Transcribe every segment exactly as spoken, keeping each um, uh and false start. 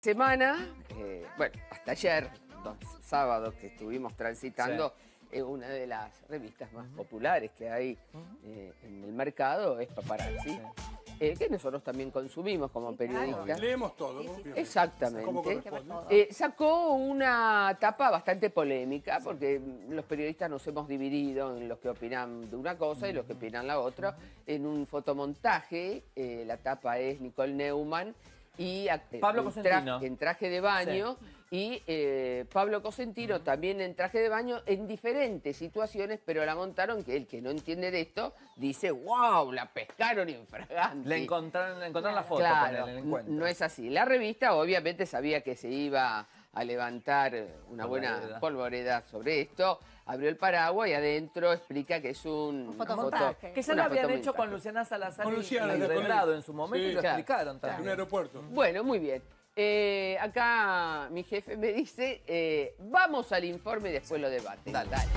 semana, eh, bueno, hasta ayer, dos sábados que estuvimos transitando, sí. eh, una de las revistas más uh-huh. populares que hay eh, en el mercado es Paparazzi. Sí. Eh, que nosotros también consumimos como sí, periodistas. Claro. Leemos todo, ¿no? Exactamente. Eh, sacó una tapa bastante polémica, porque los periodistas nos hemos dividido en los que opinan de una cosa y los que opinan la otra. En un fotomontaje, eh, la tapa es Nicole Neumann y eh, Pablo en, Cosentino. tra en traje de baño. Sí. Y eh, Pablo Cosentino uh-huh. también en traje de baño en diferentes situaciones, pero la montaron que el que no entiende de esto dice, wow, la pescaron infragante. Le encontraron, le encontraron la foto claro, con el encuentro. No es así. La revista obviamente sabía que se iba a levantar una polvoreda. buena polvoreda sobre esto. Abrió el paraguas y adentro explica que es un, un fotomontaje. Foto, que ya lo habían hecho con Luciana Salazar con Luciana, y Redrado en su momento sí, y lo claro, explicaron también. En un aeropuerto. Bueno, muy bien. Eh, acá mi jefe me dice, eh, vamos al informe y después lo debate. Dale, dale.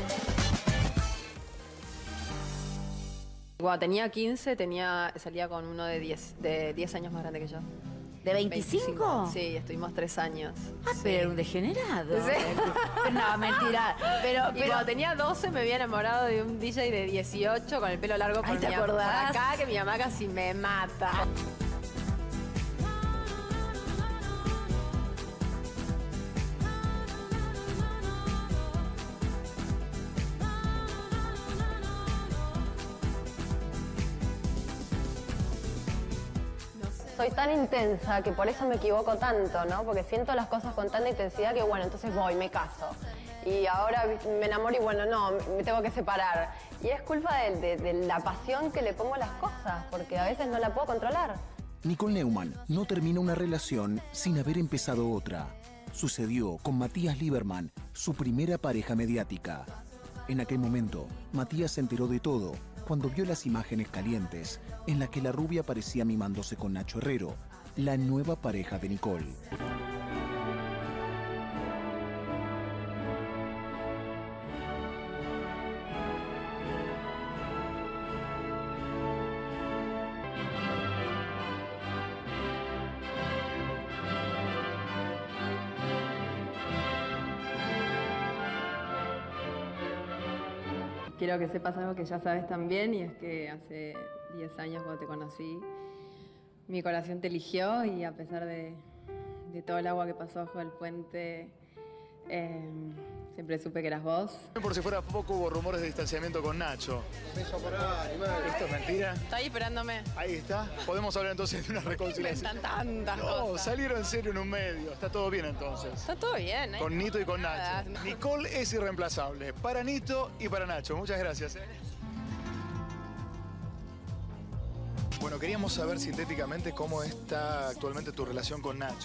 Cuando tenía quince, tenía, salía con uno de diez, de diez años más grande que yo. ¿De veinticinco? veinticinco? Sí, estuvimos tres años. Ah, sí. pero era un degenerado. ¿Sí? No, mentira. Pero, y pero... cuando tenía doce me había enamorado de un D J de dieciocho con el pelo largo por, Ay, ¿te mi acordás? por acá, que mi mamá casi me mata. Soy tan intensa que por eso me equivoco tanto, ¿no? Porque siento las cosas con tanta intensidad que, bueno, entonces voy, me caso. Y ahora me enamoro y, bueno, no, me tengo que separar. Y es culpa de, de, de la pasión que le pongo a las cosas, porque a veces no la puedo controlar. Nicole Neumann no termina una relación sin haber empezado otra. Sucedió con Matías Lieberman, su primera pareja mediática. En aquel momento, Matías se enteró de todo cuando vio las imágenes calientes en las que la rubia parecía mimándose con Nacho Herrero, la nueva pareja de Nicole. Quiero que sepas algo que ya sabes también, y es que hace diez años cuando te conocí, mi corazón te eligió y a pesar de, de todo el agua que pasó bajo el puente, eh, siempre supe que eras vos. Por si fuera poco, hubo rumores de distanciamiento con Nacho. Beso por ahí, ¿esto es mentira? Está ahí esperándome. Ahí está. Podemos hablar entonces de una reconciliación. Están tantas no, cosas. Salieron en serio en un medio. Está todo bien entonces. Está todo bien, ¿eh? Con Nito y con Nada. Nacho. Nicole es irreemplazable. Para Nito y para Nacho. Muchas gracias. ¿eh? Bueno, queríamos saber sintéticamente cómo está actualmente tu relación con Nacho.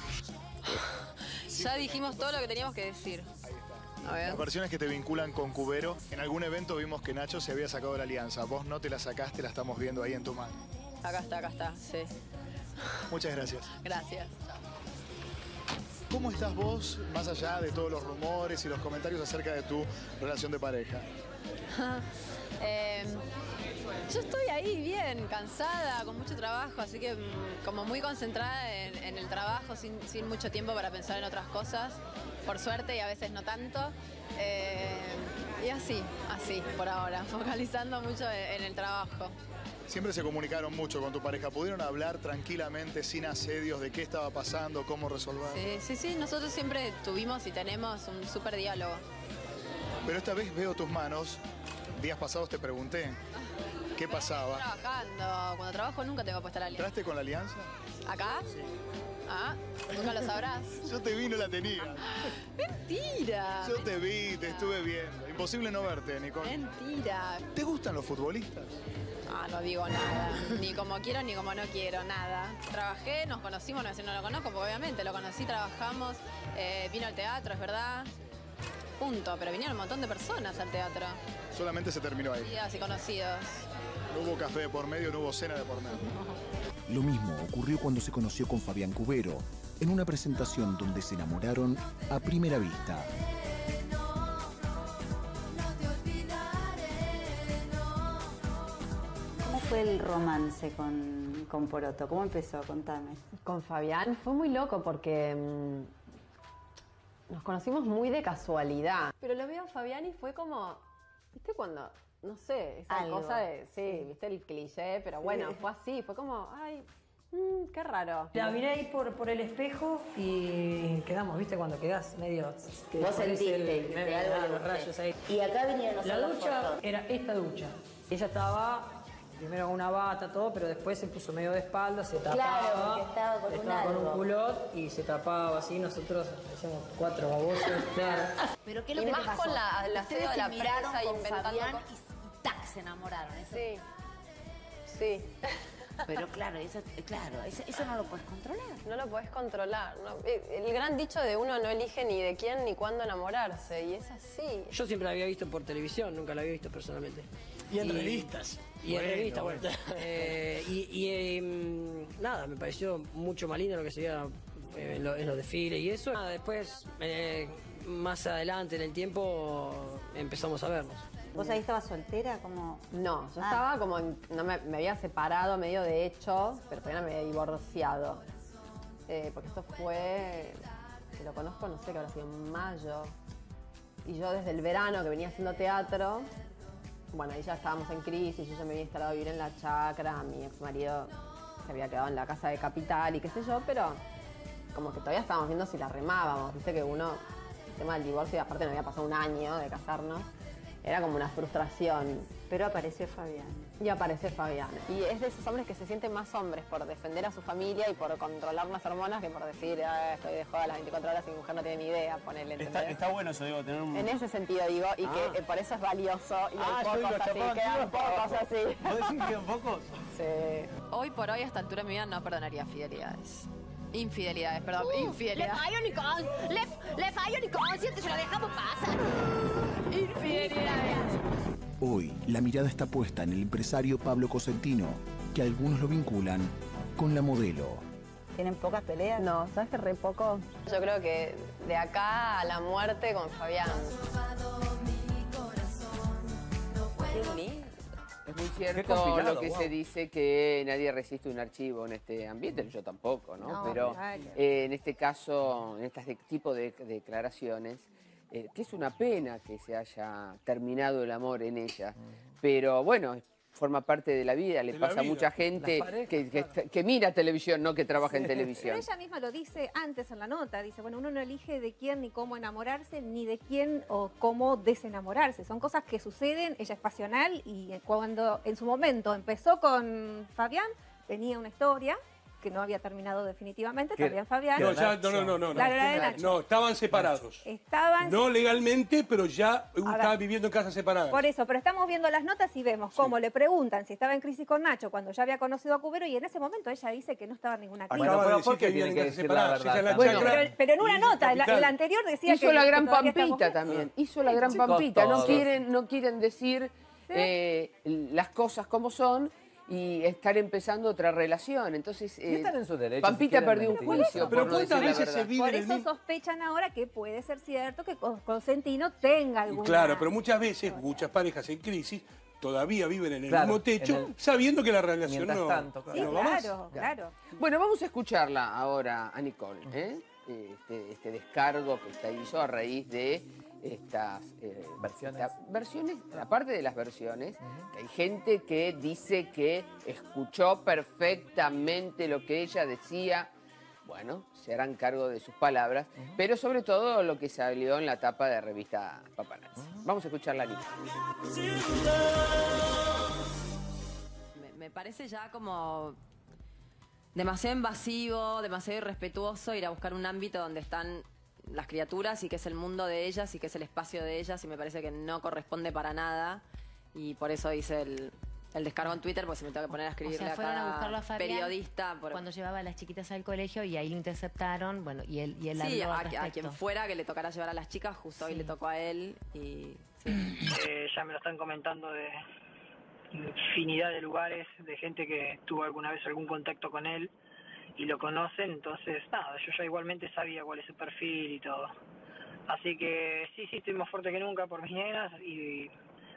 Ya dijimos todo lo que teníamos que decir. Ahí está. A ver. Las versiones que te vinculan con Cubero. En algún evento vimos que Nacho se había sacado la alianza. Vos no te la sacaste, la estamos viendo ahí en tu mano. Acá está, acá está, sí. Muchas gracias. Gracias. ¿Cómo estás vos, más allá de todos los rumores y los comentarios acerca de tu relación de pareja? eh, yo estoy ahí bien, cansada, con mucho trabajo, así que como muy concentrada en, en el trabajo, sin, sin mucho tiempo para pensar en otras cosas, por suerte, y a veces no tanto. Eh, y así, así, por ahora, focalizando mucho en, en el trabajo. Siempre se comunicaron mucho con tu pareja. ¿Pudieron hablar tranquilamente, sin asedios, de qué estaba pasando, cómo resolver? Sí, sí, sí. Nosotros siempre tuvimos y tenemos un súper diálogo. Pero esta vez veo tus manos. Días pasados te pregunté qué pasaba. Estoy trabajando. Cuando trabajo nunca tengo puesta la alianza. ¿Entraste con la alianza? ¿Acá? Sí. Ah, nunca lo sabrás. Yo te vi y no la tenía. Mentira. Yo te vi, te estuve viendo. Imposible no verte, Nicole. Mentira. ¿Te gustan los futbolistas? Ah, no digo nada. Ni como quiero ni como no quiero, nada. Trabajé, nos conocimos, no sé si no lo conozco, porque obviamente lo conocí, trabajamos, eh, vino al teatro, es verdad. Punto, pero vinieron un montón de personas al teatro. Solamente se terminó ahí. Conocidas y conocidos. No hubo café de por medio, no hubo cena de por medio. Lo mismo ocurrió cuando se conoció con Fabián Cubero, en una presentación donde se enamoraron a primera vista. fue el romance con, con Poroto? ¿Cómo empezó? Contame. Con Fabián fue muy loco porque mmm, nos conocimos muy de casualidad. Pero lo veo a Fabián y fue como, ¿viste cuando? No sé, esa Algo. cosa de, sí, viste el cliché, pero Sí. bueno, fue así, fue como, ay, mmm, qué raro. La miré ahí por, por el espejo y quedamos, ¿viste? Cuando quedás medio... Que Vos pones sentiste el- que el- algo le los gusté. rayos ahí. Y acá vinieron a hacer La las ducha fotos. era esta ducha. Ella estaba primero con una bata, todo, pero después se puso medio de espalda, se tapaba. Claro, porque estaba con un estaba con un algo. culot y se tapaba así. Nosotros hacíamos cuatro babosos, claro. Pero ¿qué es lo Y que más te pasó? con la- la Ustedes feo de se la miraron prensa con inventando Fabián cosas. y tac, se enamoraron. Eso. Sí, sí. Pero claro, eso, claro, eso, eso no lo puedes controlar. No lo podés controlar. ¿no? El gran dicho de uno no elige ni de quién ni cuándo enamorarse, y es así. Yo siempre la había visto por televisión, nunca la había visto personalmente. Y en revistas. Y en Bueno, revistas, bueno. bueno. Eh, y y eh, nada, me pareció mucho más lindo lo que se veía eh, en, lo- en los desfiles y eso. Nada, después, eh, más adelante en el tiempo, empezamos a vernos. ¿Vos ahí estabas soltera? Como... No, yo Ah. estaba como, en- no me, me había separado medio de hecho, pero todavía no me había divorciado. Eh, porque esto fue, si lo conozco, no sé, que habrá sido en mayo. Y yo desde el verano que venía haciendo teatro, bueno, ahí ya estábamos en crisis, yo ya me había instalado a vivir en la chacra, mi ex marido se había quedado en la casa de Capital y qué sé yo, pero como que todavía estábamos viendo si la remábamos, viste que uno, el tema del divorcio, y aparte no había pasado un año de casarnos, era como una frustración. Pero apareció Fabián. Y aparece Fabián. Y es de esos hombres que se sienten más hombres por defender a su familia y por controlar las hormonas que por decir, ah, estoy de joda las veinticuatro horas y mi mujer no tiene ni idea, ponele. Está, ¿entendés? está bueno eso, digo, tener un... En ese sentido digo, y Ah. que eh, por eso es valioso y Ah, hay yo digo, pocos así, chapaban quedan todos para pocos abajo. así. ¿Vos decís que quedan pocos? Sí. Hoy por hoy, a esta altura de mi vida, no perdonaría fidelidades. Infidelidades, perdón, Uh, le infidelidades. falló Nicole, le, le falló Nicole, siente, se lo dejamos pasar. Infidelidades. Hoy, la mirada está puesta en el empresario Pablo Cosentino, que algunos lo vinculan con la modelo. ¿Tienen pocas peleas? No, ¿sabes qué re poco? Yo creo que de acá a la muerte con Fabián. Qué lindo. Es muy cierto compilado, lo que wow. se dice que nadie resiste un archivo en este ambiente, yo tampoco, ¿no? No, Pero claro. eh, en este caso, en este tipo de declaraciones, eh, que es una pena que se haya terminado el amor en ella, pero bueno, forma parte de la vida, le De la pasa a vida. mucha gente Las parejas, que, que- claro. que mira televisión, no que trabaja en Pero televisión. ella misma lo dice antes en la nota, dice, bueno, uno no elige de quién ni cómo enamorarse, ni de quién o cómo desenamorarse. Son cosas que suceden, ella es pasional y cuando en su momento empezó con Fabián, tenía una historia que no había terminado definitivamente, ¿Qué? también Fabián. No, ya, no, no, no, no. Claro, era de no, Nacho. no, estaban separados. Estaban... No legalmente, pero ya ver. estaba viviendo en casas separadas. Por eso, pero estamos viendo las notas y vemos cómo le preguntan si estaba en crisis con Nacho cuando ya había conocido a Cubero y en ese momento ella dice que no estaba en ninguna crisis. Acaba de pero decir ¿por qué que vivían tiene en que casas decir la separadas. verdad Esa es la también? chacra Pero, pero en una y nota, el, Capital. el anterior decía Hizo que... la que gran todavía estamos Pampita juntos. también, hizo la gran Chicos, Pampita, no todos. quieren, no quieren decir eh, las cosas como son y estar empezando otra relación. Entonces, Y eh, están en su derecho, Pampita si quieren perdió un mentir. juicio Pero por no ¿cuántas decir la veces se verdad. vive Por en el eso mismo... sospechan ahora que puede ser cierto que Cos- Cosentino tenga alguna... Claro, pero muchas veces, muchas parejas en crisis todavía viven en el Claro, mismo techo, en el- sabiendo que la relación Mientras no, tanto, claro. Sí, no va más. claro, claro. Bueno, vamos a escucharla ahora a Nicole, ¿eh? Este, este descargo que esta hizo a raíz de estas eh, Versiones. esta- versiones, aparte de las versiones, que hay gente que dice que escuchó perfectamente lo que ella decía. Bueno, se harán cargo de sus palabras, pero sobre todo lo que salió en la tapa de revista Paparazzi. Vamos a escucharla a Nicole. Me, me parece ya como demasiado invasivo, demasiado irrespetuoso ir a buscar un ámbito donde están las criaturas y que es el mundo de ellas y que es el espacio de ellas y me parece que no corresponde para nada y por eso hice el, el descargo en Twitter porque si me tengo que poner a O escribirle sea, a fueron a cada buscarlo a Fabián periodista. por- cuando llevaba a las chiquitas al colegio y ahí lo interceptaron, bueno, y él, y él Sí, habló a, al a respecto. quien fuera que le tocara llevar a las chicas, justo hoy Sí. le tocó a él y sí. Eh, ya me lo están comentando de infinidad de lugares, de gente que tuvo alguna vez algún contacto con él y lo conocen, entonces nada, yo ya igualmente sabía cuál es su perfil y todo. Así que sí, sí, estoy más fuerte que nunca por mis nenas y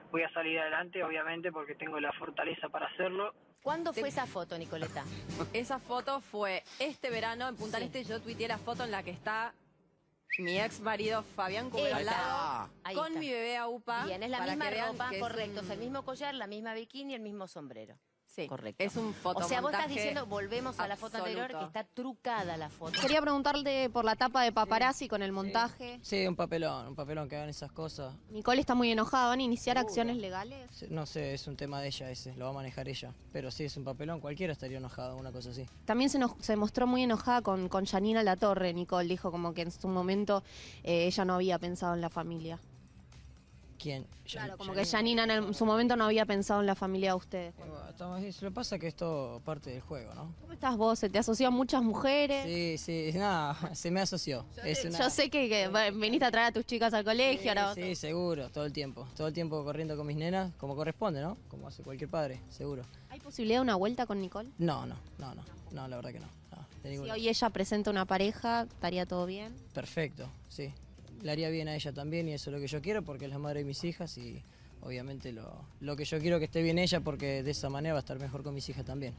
voy a salir adelante, obviamente, porque tengo la fortaleza para hacerlo. ¿Cuándo fue esa foto, Nicoleta? Esa foto fue este verano en Punta del Este. Yo tuiteé la foto en la que está mi ex marido Fabián Cubero al lado, Ahí con está. mi bebé Aupa. Bien, es la para misma que vean ropa, que es correcto. un- Es el mismo collar, la misma bikini y el mismo sombrero. Sí, correcto. es un O fotomontaje sea, vos estás diciendo, volvemos a la foto anterior, que absoluto. está trucada la foto. Quería preguntarle por la tapa de paparazzi con el montaje. Sí, un papelón, un papelón que hagan esas cosas. Nicole está muy enojada, ¿van a iniciar acciones legales? Sí, no sé, es un tema de ella ese, lo va a manejar ella. Pero sí, es un papelón, cualquiera estaría enojado, una cosa así. También se, nos, se mostró muy enojada con, con Janina Latorre, Nicole. Dijo como que en su momento eh, ella no había pensado en la familia. ¿Quién? Claro, como que Janina en, el- en su momento no había pensado en la familia de ustedes. Estamos ahí, se lo pasa que es todo parte del juego, ¿no? ¿Cómo estás vos? ¿Se te asoció a muchas mujeres? Sí, sí, nada, se me asoció. Es una- Yo sé que, que bueno, viniste a traer a tus chicas al colegio. Sí, ahora sí, seguro, todo el tiempo. Todo el tiempo corriendo con mis nenas, como corresponde, ¿no? Como hace cualquier padre, seguro. ¿Hay posibilidad de una vuelta con Nicole? No, no, no, no, no, la verdad que no. no, de Si ninguna. hoy ella presenta una pareja, ¿estaría todo bien? Perfecto, sí. Le haría bien a ella también y eso es lo que yo quiero porque es la madre de mis hijas y obviamente lo, lo que yo quiero que esté bien ella porque de esa manera va a estar mejor con mis hijas también.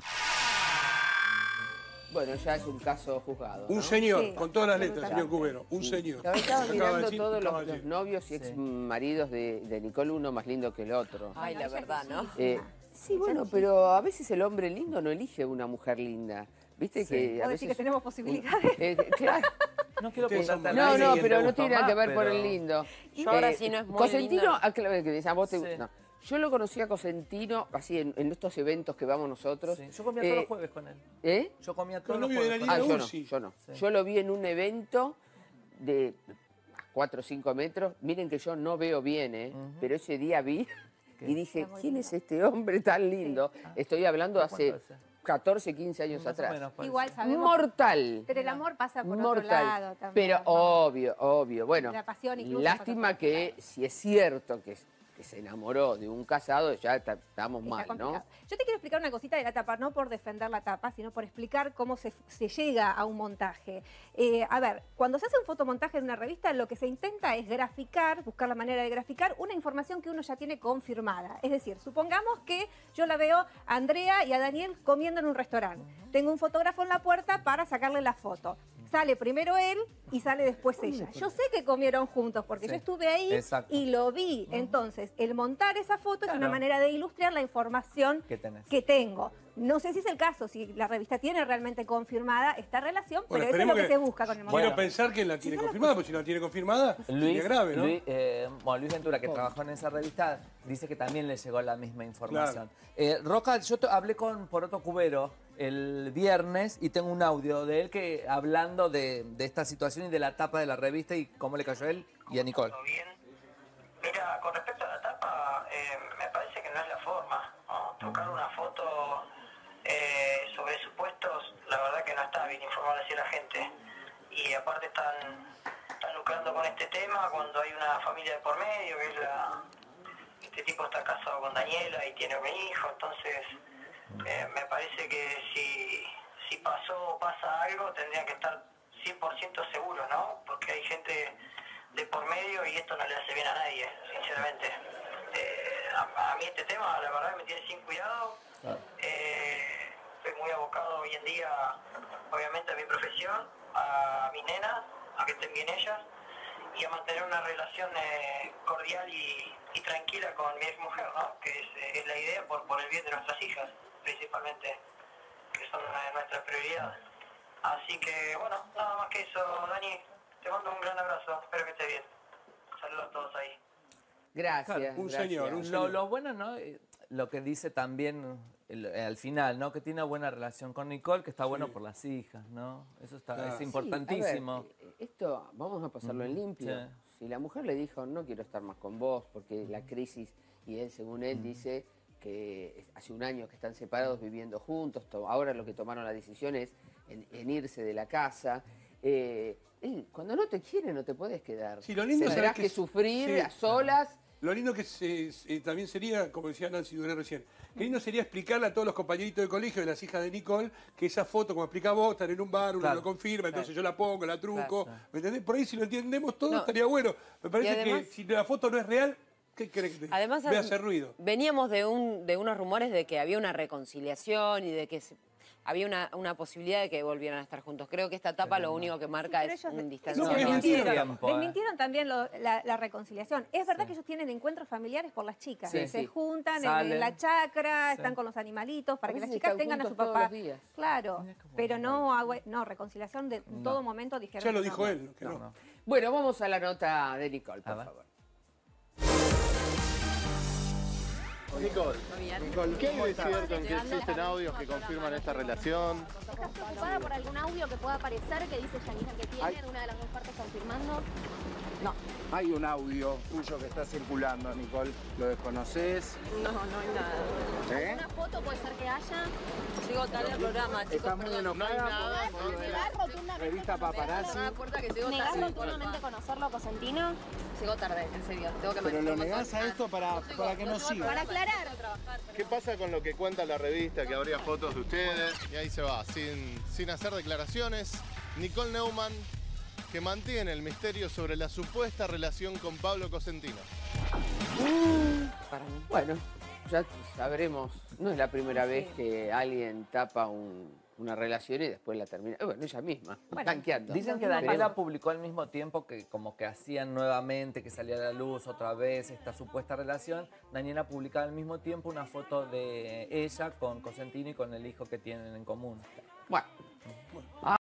Bueno, ya es un caso juzgado, ¿no? Un señor, Sí. con todas las letras, Absolutamente. señor Cubero. Un señor. Estaba, estaba Acaba de mirando decir, todos acaba los, de los decir. novios y ex maridos de, de Nicole, uno más lindo que el otro. Ay, la verdad, ¿no? Eh, sí, bueno, pero a veces el hombre lindo no elige una mujer linda. ¿Viste Sí. que a ¿Vos veces... decís que tenemos posibilidades? Eh, claro. No quiero Eh, posarte al no, aire no, quién pero te no tiene gustó nada que más, ver por pero- el lindo. Yo ahora sí no es muy Cosentino, lindo. ah, claro, que a vos te Sí. no. Yo lo conocí a Cosentino, así en, en estos eventos que vamos nosotros. Sí, yo comía Eh, todos los jueves con él. ¿Eh? Yo comía todos No, los novio de jueves la con Ah, él. yo no, Uzi. yo no. Sí. Yo lo vi en un evento de cuatro o cinco metros. Miren que yo no veo bien, ¿eh? Ujú. Pero ese día vi ¿Qué? y dije, Está muy ¿quién lindo. es este hombre tan lindo? Estoy hablando ¿De hace cuánto es? catorce, quince años Más o atrás. menos, parece. Igual sabemos. Mortal. Pero el amor pasa por otro Mortal. lado también. Pero ¿no? obvio, obvio. Bueno, La pasión incluso lástima pasa por otro que si es cierto que, que se enamoró de un casado, ya está- estamos Está mal, complicado. ¿no? Yo te quiero explicar una cosita de la tapa, no por defender la tapa, sino por explicar cómo se, se llega a un montaje. Eh, a ver, cuando se hace un fotomontaje en una revista, lo que se intenta es graficar, buscar la manera de graficar una información que uno ya tiene confirmada. Es decir, supongamos que yo la veo a Andrea y a Daniel comiendo en un restaurante. Tengo un fotógrafo en la puerta para sacarle la foto. Sale primero él y sale después ella. Yo sé que comieron juntos porque Sí, yo estuve ahí exacto. y lo vi. Entonces, el montar esa foto es una Claro. manera de ilustrar la información ¿Qué tenés? que tengo. No sé si es el caso, si la revista tiene realmente confirmada esta relación, Bueno, pero eso es esperemos lo que, que- se busca con el Quiero montaje. pensar que la tiene confirmada, porque si no la tiene confirmada, Luis, sería grave, ¿no? Luis, eh, bueno, Luis Ventura, que trabajó en esa revista, dice que también le llegó la misma información. Eh, Roca, yo te- hablé con Poroto Cubero el viernes y tengo un audio de él que hablando de, de esta situación y de la tapa de la revista y cómo le cayó a él y a Nicole. Mira, con respecto a la tapa, eh, me parece que no es la forma, ¿no? Tocar una foto eh, sobre supuestos, la verdad que no está bien informar así a la gente. Y aparte están, están lucrando con este tema cuando hay una familia de por medio, que es la... Este tipo está casado con Daniela y tiene un hijo, entonces eh, me parece que si, si pasó o pasa algo, tendrían que estar cien por ciento seguros, ¿no? Porque hay gente de por medio y esto no le hace bien a nadie, sinceramente. Eh, a, a mí este tema, la verdad, me tiene sin cuidado. Eh, estoy muy abocado hoy en día, obviamente, a mi profesión, a mis nenas, a que estén bien ellas y a mantener una relación eh, cordial y, y tranquila con mi exmujer, ¿no? Que es, eh, es la idea por, por el bien de nuestras hijas, principalmente, que son una de nuestras prioridades. Así que, bueno, nada más que eso, Dani. Te mando un gran abrazo, espero que estés bien. Saludos a todos ahí. Gracias. Claro, Un gracias. señor, un Lo, señor. lo bueno, ¿no? Eh, Lo que dice también el- eh, al final, ¿no? Que tiene una buena relación con Nicole, que está bueno por las hijas, ¿no? Eso está, Claro. es Sí, importantísimo. Sí, a ver, esto vamos a pasarlo en Ujú, limpio. sí. Si la mujer le dijo, no quiero estar más con vos, porque la crisis, y él, según él, dice que hace un año que están separados viviendo juntos, to- ahora lo que tomaron la decisión es en, en irse de la casa. Eh, él, cuando no te quiere, no te puedes quedar. Sí, lo lindo, Tendrás ¿sabes que qué? sufrir Sí. a solas. Lo lindo que se- se- también sería, como decía Nancy Duré recién, qué lindo sería explicarle a todos los compañeritos de colegio de las hijas de Nicole que esa foto, como explica vos, están en un bar, uno Claro. lo confirma, entonces Claro. yo la pongo, la truco, Claro. ¿me entendés? Por ahí si lo entendemos todo No. estaría bueno. Me parece Y además- que si la foto no es real, ¿Qué crees que te Además, ve hacer ruido? veníamos de, un, de unos rumores de que había una reconciliación y de que se- había una, una posibilidad de que volvieran a estar juntos. Creo que esta etapa lo único que marca pero es ellos un de- distanciamiento. desmintieron, desmintieron también lo- la, la reconciliación. Es verdad que ellos tienen encuentros familiares por las chicas. Sí, Se sí. juntan en- Salen. en la chacra, Sí. están con los animalitos para A que las veces chicas están tengan a su juntos todos papá. los días. Claro, pero no, agua- no reconciliación de en todo momento dijeron. Ya lo que dijo no. él, que no. Bueno, vamos a la nota de Nicole, por favor. Nicole, Nicole, ¿qué hay de cierto en que existen audios que confirman esta relación? ¿Estás preocupada por algún audio que pueda aparecer que dice Yanina que tiene una de las dos partes confirmando? No. Hay un audio tuyo que está circulando, Nicole. ¿Lo desconoces? No, no hay nada. ¿Eh? ¿Una foto puede ser que haya? Sigo tarde al programa, chicos. Estás muy perdón. enojada por lo de ¿Negás rotundamente, revista Paparazzi. Me da puerta que llego ¿negás tarde. rotundamente conocerlo a Cosentino? Llego tarde, en serio. Tengo que Pero lo manejar negás a esto para, para que no siga. Para aclarar. ¿Qué pasa con lo que cuenta la revista, que habría fotos de ustedes? Y ahí se va, sin, sin hacer declaraciones. Nicole Neumann, que mantiene el misterio sobre la supuesta relación con Pablo Cosentino. Para mí. Bueno, ya sabremos. No es la primera vez que alguien tapa un- una relación y después la termina. Eh, Bueno, ella misma, tanqueando. Dicen que Daniela publicó al mismo tiempo que como que hacían nuevamente, que salía a la luz otra vez esta supuesta relación. Daniela publicaba al mismo tiempo una foto de ella con Cosentino y con el hijo que tienen en común. Bueno.